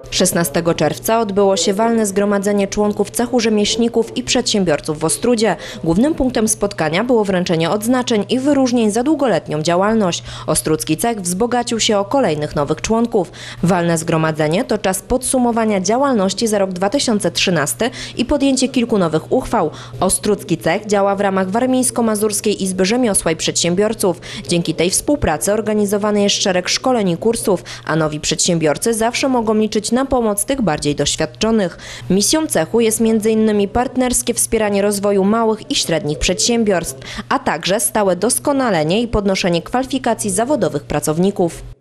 16 czerwca odbyło się walne zgromadzenie członków cechu rzemieślników i przedsiębiorców w Ostródzie. Głównym punktem spotkania było wręczenie odznaczeń i wyróżnień za długoletnią działalność. Ostródzki cech wzbogacił się o kolejnych nowych członków. Walne zgromadzenie to czas podsumowania działalności za rok 2013 i podjęcie kilku nowych uchwał. Ostródzki cech działa w ramach Warmińsko-Mazurskiej Izby Rzemiosła i Przedsiębiorców. Dzięki tej współpracy organizowany jest szereg szkoleń i kursów, a nowi przedsiębiorcy zawsze mogą liczyć na pomoc tych bardziej doświadczonych. Misją cechu jest m.in. partnerskie wspieranie rozwoju małych i średnich przedsiębiorstw, a także stałe doskonalenie i podnoszenie kwalifikacji zawodowych pracowników.